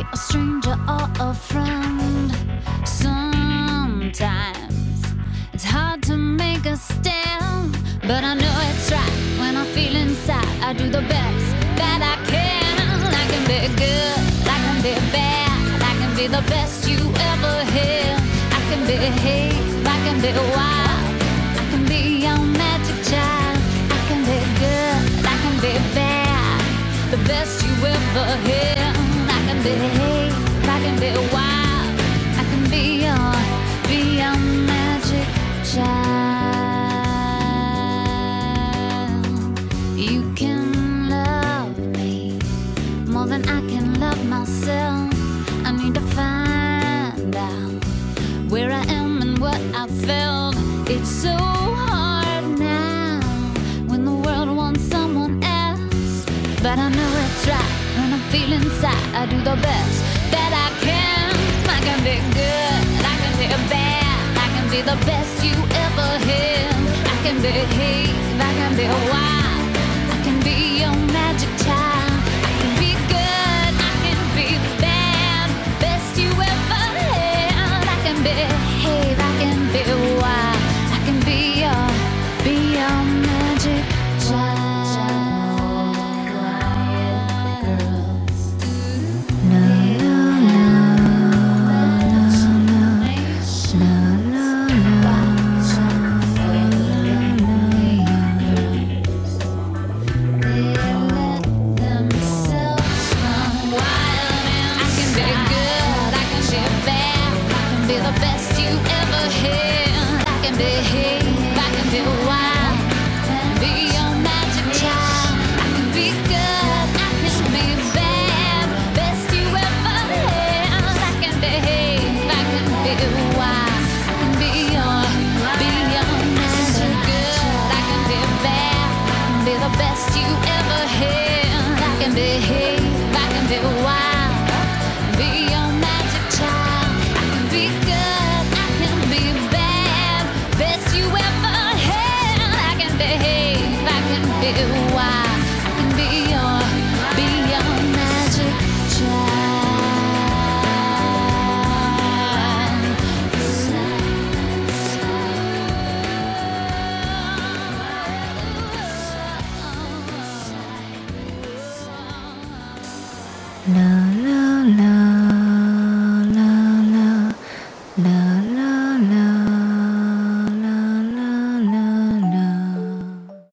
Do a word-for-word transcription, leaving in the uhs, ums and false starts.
a stranger or a friend. Sometimes it's hard to make a stand, but I know it's right when I feel inside. I do the best that I can. I can be good, I can be bad, I can be the best you ever had. I can behave, I can be wild, I can be your magic child. I can be good, I can be bad, the best you ever had. I can behave, I can be wild, I can be your, be your magic child. You can love me more than I can love myself. I need to find out where I am and what I felt. It's so hard now when the world wants someone else, but I know it's right when I feel inside. I do the best that I can. I can be good, I can be bad, I can be the best you ever had. I can behave, I can be wild, I can be your magic child. I can be good, I can be bad, best you ever had. I can behave, I can be wild, I can be your, be your magic child. Best you ever had. I can behave, I can be wild, be your magic child. I can be good, I can be bad, best you ever had. I can behave, I can be wild.